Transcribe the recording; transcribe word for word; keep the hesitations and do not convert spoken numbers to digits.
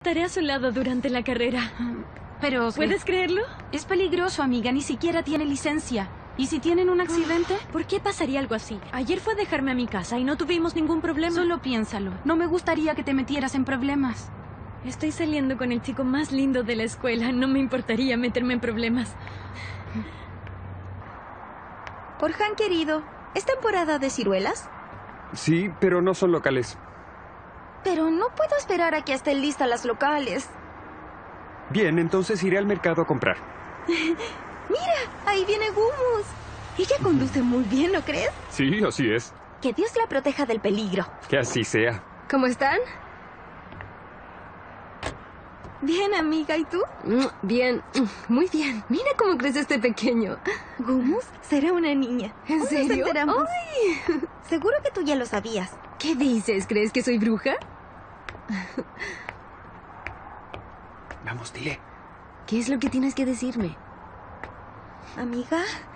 Estaré a su lado durante la carrera. Pero... ¿Puedes creerlo? Es peligroso, amiga. Ni siquiera tiene licencia. ¿Y si tienen un accidente? ¿Por qué pasaría algo así? Ayer fue a dejarme a mi casa y no tuvimos ningún problema. Solo piénsalo. No me gustaría que te metieras en problemas. Estoy saliendo con el chico más lindo de la escuela. No me importaría meterme en problemas. Orhan, querido, ¿es temporada de ciruelas? Sí, pero no son locales. Pero no puedo esperar a que estén listas las locales. Bien, entonces iré al mercado a comprar. Mira, ahí viene Gumus. Ella conduce muy bien, ¿no crees? Sí, así es. Que Dios la proteja del peligro. Que así sea. ¿Cómo están? Bien, amiga, ¿y tú? Bien, muy bien. Mira cómo crece este pequeño. Gumus será una niña. ¿En ¿Cómo serio? nos enteramos? ¡Ay! Seguro que tú ya lo sabías. ¿Qué dices? ¿Crees que soy bruja? Vamos, dile. ¿Qué es lo que tienes que decirme? Amiga,